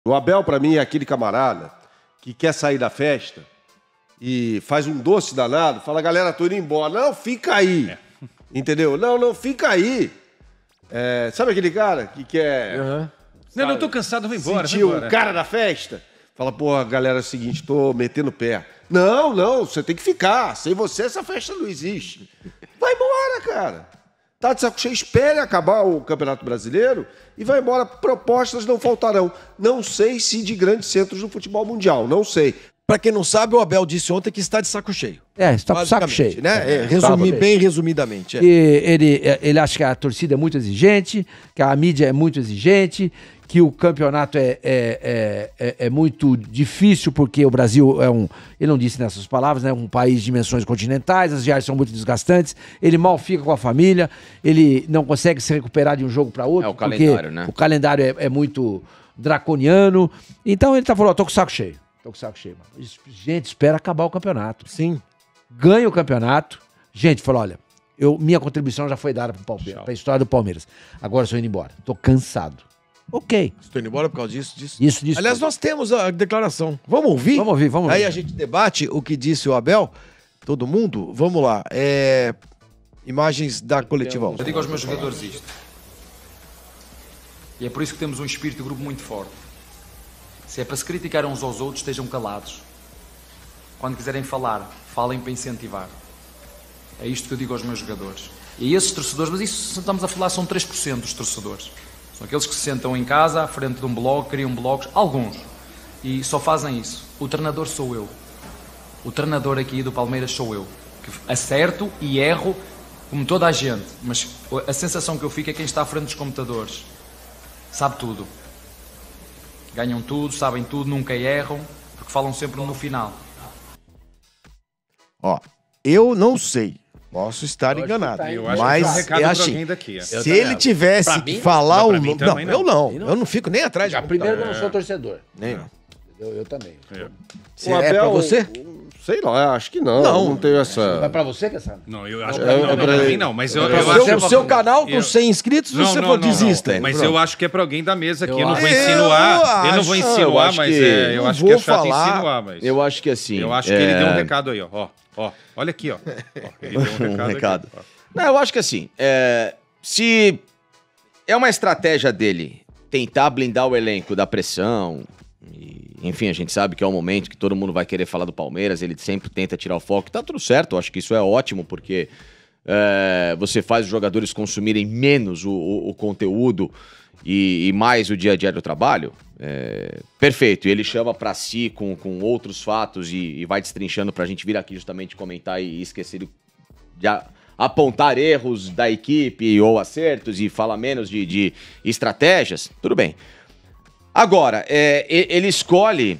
O Abel, pra mim, é aquele camarada que quer sair da festa e faz um doce danado, fala, galera, tô indo embora. Não, fica aí. Entendeu? Não, fica aí. Sabe aquele cara que quer... Não, tô cansado, vou embora. Sentir o cara da festa? Fala, pô, galera, é o seguinte, tô metendo pé. Não, você tem que ficar. Sem você, essa festa não existe. Vai embora, cara. Tá de saco cheio, espere acabar o Campeonato Brasileiro e vai embora. Propostas não faltarão. Não sei se de grandes centros do futebol mundial, não sei. Pra quem não sabe, o Abel disse ontem que está de saco cheio. Está de saco cheio. Né? Bem resumidamente. E ele acha que a torcida é muito exigente, que a mídia é muito exigente, que o campeonato é muito difícil, porque o Brasil ele não disse nessas palavras, né, um país de dimensões continentais, as viagens são muito desgastantes, ele mal fica com a família, ele não consegue se recuperar de um jogo para outro, o calendário, né? O calendário é muito draconiano. Então ele falando, tô com o saco cheio. Tô com o saco cheio. Mano. Gente, espera acabar o campeonato. Sim. Ganha o campeonato. Gente, falou, olha, minha contribuição já foi dada para a história do Palmeiras. Agora estou indo embora. Tô cansado. Ok. Estou indo embora por causa disso. Isso. Aliás, nós temos a declaração. Vamos ouvir? Vamos ouvir. Aí a gente debate o que disse o Abel. Todo mundo? Vamos lá. Imagens da coletiva. Eu digo aos meus jogadores isto. E é por isso que temos um espírito de grupo muito forte. Se é para se criticar uns aos outros, estejam calados. Quando quiserem falar, falem para incentivar. É isto que eu digo aos meus jogadores. E esses torcedores, mas isso estamos a falar, são 3% dos torcedores. São aqueles que se sentam em casa, à frente de um blog, criam blogs, alguns. E só fazem isso. O treinador sou eu. O treinador aqui do Palmeiras sou eu. Que acerto e erro, como toda a gente. Mas a sensação que eu fico é quem está à frente dos computadores. Sabe tudo. Ganham tudo, sabem tudo, nunca erram, porque falam sempre no final. Ó, eu não sei. Posso estar enganado. Mas é assim, se ele tivesse que falar o nome... Não, eu não. Eu não fico nem atrás de primeiro eu não sou torcedor. Nem. Eu também. É pra você? Sei lá, acho que não. Não tenho essa... Vai pra você, Cassano? Não, eu acho que não, pra mim não. Mas eu acho o seu canal com 100 inscritos, você for desista. Mas eu acho que é pra alguém da mesa aqui. Eu não vou insinuar. Eu não vou insinuar, mas eu acho que é chato insinuar. Mas eu acho que assim... Eu acho que ele deu um recado aí, ó. Olha aqui, ó. Ele deu um recado. Não, eu acho que assim, se é uma estratégia dele tentar blindar o elenco da pressão, enfim, a gente sabe que é um momento que todo mundo vai querer falar do Palmeiras, ele sempre tenta tirar o foco, tá tudo certo, eu acho que isso é ótimo, porque você faz os jogadores consumirem menos o conteúdo e mais o dia a dia do trabalho, perfeito, e ele chama pra si com outros fatos e vai destrinchando pra gente vir aqui justamente comentar e esquecer de apontar erros da equipe ou acertos e falar menos de estratégias, tudo bem. Agora, ele escolhe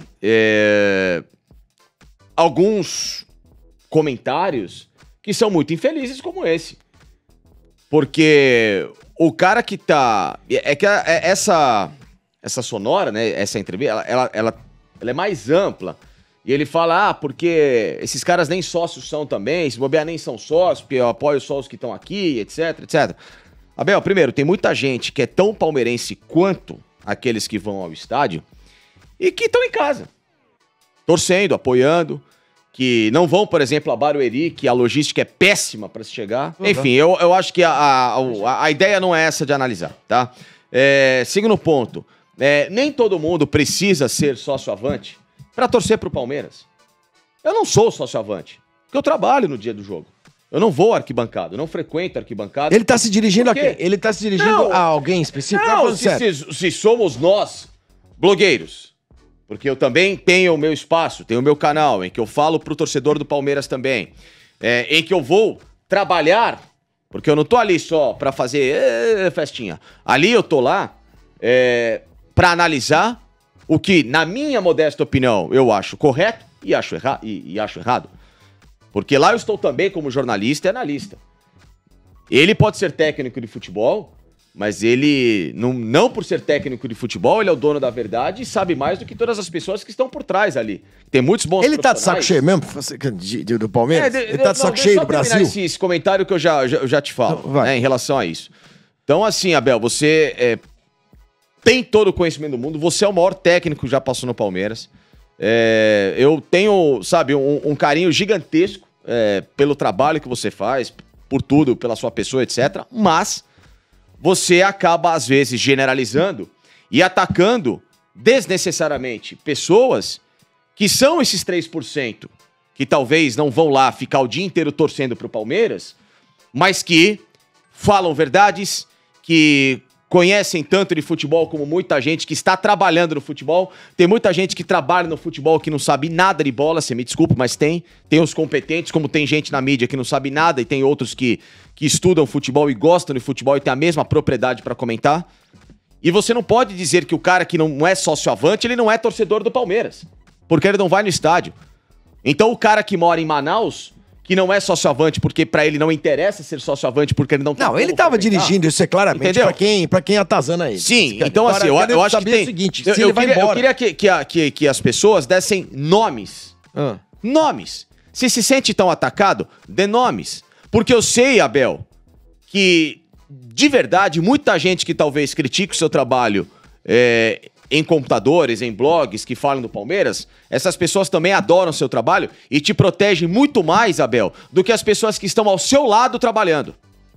alguns comentários que são muito infelizes como esse. Porque o cara que tá... essa sonora, né, essa entrevista, ela é mais ampla. E ele fala, porque esses caras nem sócios são também, se bobear nem são sócios, porque eu apoio só os que estão aqui, etc, etc. Abel, primeiro, tem muita gente que é tão palmeirense quanto aqueles que vão ao estádio e que estão em casa, torcendo, apoiando, que não vão, por exemplo, a Barueri, que a logística é péssima para se chegar. Enfim, eu acho que a ideia não é essa de analisar, tá? Segundo ponto, nem todo mundo precisa ser sócio-avante para torcer pro Palmeiras. Eu não sou sócio-avante, porque eu trabalho no dia do jogo. Eu não vou à arquibancada, eu não frequento a arquibancada. Ele tá se dirigindo a quem? Ele tá se dirigindo a alguém específico? Não, se somos nós, blogueiros, porque eu também tenho o meu espaço, tenho o meu canal, em que eu falo pro torcedor do Palmeiras também, em que eu vou trabalhar, porque eu não tô ali só pra fazer festinha. Ali eu tô lá pra analisar o que, na minha modesta opinião, eu acho correto e acho errado. Porque lá eu estou também como jornalista e analista. Ele pode ser técnico de futebol, mas ele, não por ser técnico de futebol, ele é o dono da verdade e sabe mais do que todas as pessoas que estão por trás ali. Tem muitos bons Ele tá de saco cheio mesmo do Palmeiras? Ele tá de saco cheio do Brasil? Esse comentário que eu já te falo, em relação a isso. Então, assim, Abel, você tem todo o conhecimento do mundo, você é o maior técnico que já passou no Palmeiras. Eu tenho, sabe, um carinho gigantesco pelo trabalho que você faz, por tudo, pela sua pessoa, etc. Mas você acaba, às vezes, generalizando e atacando desnecessariamente pessoas que são esses 3% que talvez não vão lá ficar o dia inteiro torcendo pro Palmeiras, mas que falam verdades, que conhecem tanto de futebol como muita gente que está trabalhando no futebol. Tem muita gente que trabalha no futebol que não sabe nada de bola, você me desculpa, mas tem. Tem os competentes, como tem gente na mídia que não sabe nada e tem outros que estudam futebol e gostam de futebol e tem a mesma propriedade para comentar. E você não pode dizer que o cara que não é sócio-avante, ele não é torcedor do Palmeiras, porque ele não vai no estádio. Então o cara que mora em Manaus, que não é sócio-avante porque pra ele não interessa ser sócio-avante porque ele não... Não, ele tava dirigindo, isso é claramente pra quem atazana ele. Sim, então assim, eu acho que tem... O seguinte, eu queria que as pessoas dessem nomes. Nomes. Se sente tão atacado, dê nomes. Porque eu sei, Abel, que de verdade, muita gente que talvez critique o seu trabalho em computadores, em blogs que falam do Palmeiras, essas pessoas também adoram o seu trabalho e te protegem muito mais, Abel, do que as pessoas que estão ao seu lado trabalhando.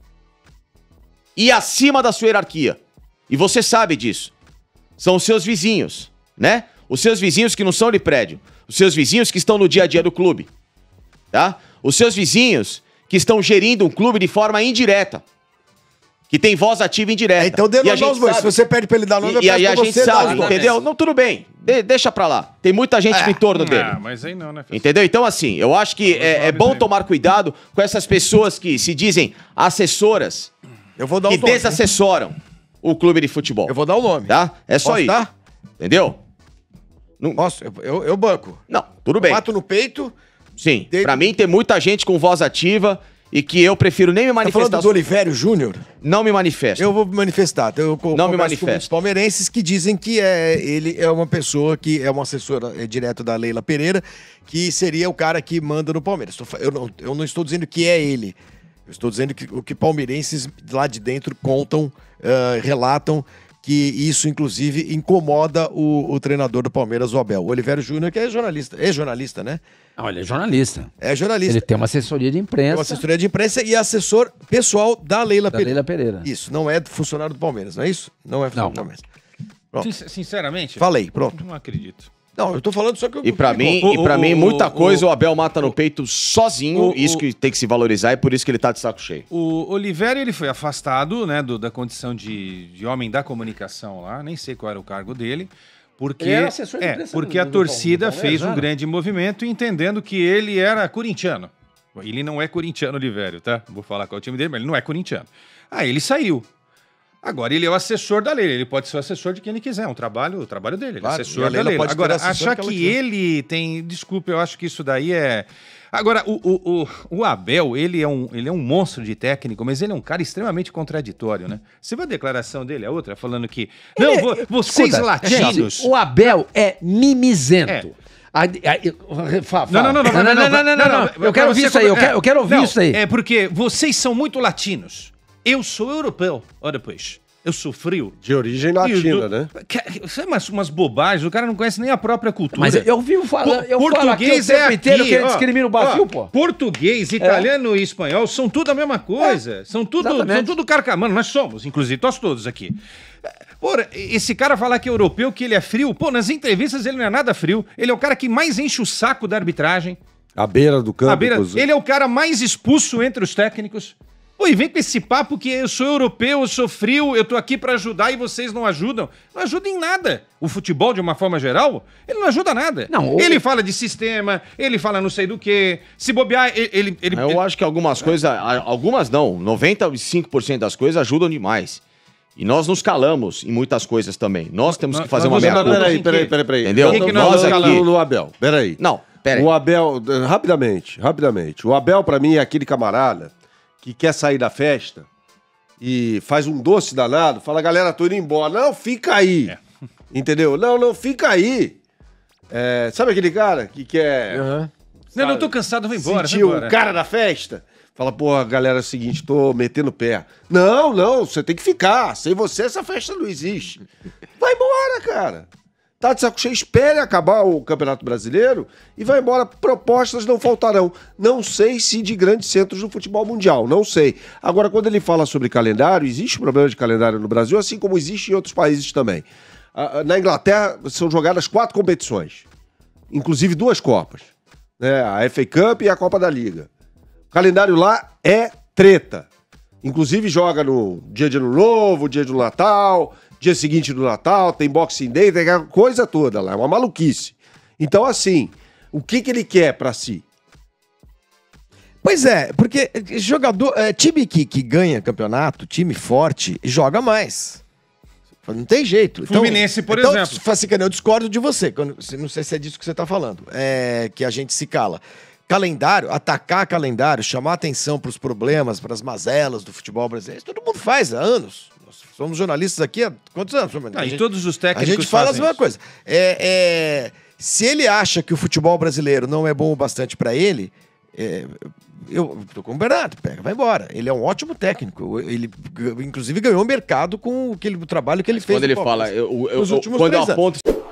E acima da sua hierarquia. E você sabe disso. São os seus vizinhos, né? Os seus vizinhos que não são de prédio. Os seus vizinhos que estão no dia a dia do clube. Tá? Os seus vizinhos que estão gerindo um clube de forma indireta. Que tem voz ativa e indireta. Então dê nome aos bois. Se você pede pra ele dar nome, e a gente sabe, entendeu? Não, tudo bem. Deixa pra lá. Tem muita gente no entorno dele. Mas aí não, né? Entendeu? Então, assim, eu acho que é bom tomar cuidado com essas pessoas que se dizem assessoras, eu vou dar que desassessoram o clube de futebol. Eu vou dar o nome. Tá? É só isso. Dar? Entendeu? Não... Posso? Eu banco. Não, tudo bem. Bato no peito. Sim. Pra mim, tem muita gente com voz ativa e que eu prefiro nem me manifestar. Tá falando do Olivério Júnior? Não me manifesto. Eu vou me manifestar. Eu não me manifesto. Os palmeirenses que dizem que ele é uma pessoa que é uma assessora direto da Leila Pereira, que seria o cara que manda no Palmeiras. Eu não estou dizendo que é ele. Eu estou dizendo que o que palmeirenses lá de dentro contam, relatam, que isso, inclusive, incomoda o treinador do Palmeiras, o Abel. O Olivério Júnior, que é jornalista, né? Não, ele é jornalista. É jornalista. Ele tem uma assessoria de imprensa. Tem uma assessoria de imprensa e assessor pessoal da Leila Pereira. Leila Pereira. Isso, não é funcionário do Palmeiras, não é isso? Não é funcionário do Palmeiras. Pronto. Sinceramente? Falei, pronto. Não acredito. Não, eu tô falando só que eu... E pra mim, muita coisa o Abel mata no peito sozinho, isso que tem que se valorizar e por isso que ele tá de saco cheio. O Olivério, ele foi afastado, né, da condição de homem da comunicação lá, nem sei qual era o cargo dele, porque, porque a torcida fez um grande movimento entendendo que ele era corintiano. Ele não é corintiano, Olivério, tá? Vou falar qual é o time dele, mas ele não é corintiano. Aí ele saiu. Agora ele é o assessor da Leila, ele pode ser o assessor de quem ele quiser, o trabalho dele, claro, assessor da Leila. Agora, achar que ele tem... Desculpa, eu acho que isso daí é... Agora, o Abel, ele é um monstro de técnico, mas ele é um cara extremamente contraditório, né? Você vê a declaração dele, a outra, falando que... Não, vocês latinos... O Abel é mimizento. Não. Eu quero ouvir isso aí, eu quero ouvir isso aí. É porque vocês são muito latinos. Eu sou europeu. Olha, pois. Eu sou frio. De origem latina, né? Umas bobagens. O cara não conhece nem a própria cultura. Mas eu vivo falando. Português é aqui. Inteiro que ele discrimina o Brasil, pô. Português, italiano e espanhol são tudo a mesma coisa. São tudo carcamano. Nós somos, inclusive, nós todos aqui. Porra, esse cara falar que é europeu, que ele é frio. Pô, nas entrevistas ele não é nada frio. Ele é o cara que mais enche o saco da arbitragem. À beira do campo. Ele é o cara mais expulso entre os técnicos. Pô, e vem com esse papo que eu sou europeu, eu sou frio, eu tô aqui pra ajudar e vocês não ajudam. Não ajuda em nada. O futebol, de uma forma geral, ele não ajuda nada. Não, ele fala de sistema, ele fala não sei do que. Se bobear, Eu acho que algumas coisas, algumas não, 95% das coisas ajudam demais. E nós nos calamos em muitas coisas também. Nós temos que fazer uma meia-culpa. Peraí. Entendeu? Que nós aqui no Abel. Peraí. Não, peraí. O Abel, rapidamente. O Abel, pra mim, é aquele camarada que quer sair da festa e faz um doce danado, fala, galera, tô indo embora. Não, fica aí. Entendeu? Não, fica aí. Sabe aquele cara que quer... Não, tô cansado, vou embora. Sentir o cara da festa? Fala, pô, galera, é o seguinte, tô metendo pé. Não, você tem que ficar. Sem você, essa festa não existe. Vai embora, cara. Tá de saco cheio, espere acabar o Campeonato Brasileiro e vai embora. Propostas não faltarão. Não sei se de grandes centros do futebol mundial, não sei. Agora, quando ele fala sobre calendário, existe problema de calendário no Brasil, assim como existe em outros países também. Na Inglaterra são jogadas 4 competições, inclusive 2 Copas, né? A FA Cup e a Copa da Liga. O calendário lá é treta. Inclusive joga no dia de Ano Novo, dia do Natal, dia seguinte do Natal, tem Boxing Day, tem aquela coisa toda lá, é uma maluquice. Então, assim, o que ele quer pra si? Pois é, porque time que ganha campeonato, time forte, joga mais. Não tem jeito. Fluminense, por exemplo. Eu discordo de você. Não sei se é disso que você está falando. É que a gente se cala. Calendário, atacar calendário, chamar atenção para os problemas, para as mazelas do futebol brasileiro, isso todo mundo faz há anos. Nós somos jornalistas aqui há quantos anos? E todos os técnicos a gente fala a mesma coisa. Se ele acha que o futebol brasileiro não é bom o bastante para ele, eu tô com o Bernardo, vai embora. Ele é um ótimo técnico. Ele, inclusive, ganhou o mercado com o trabalho que ele fez. Quando ele fala, quando eu aponto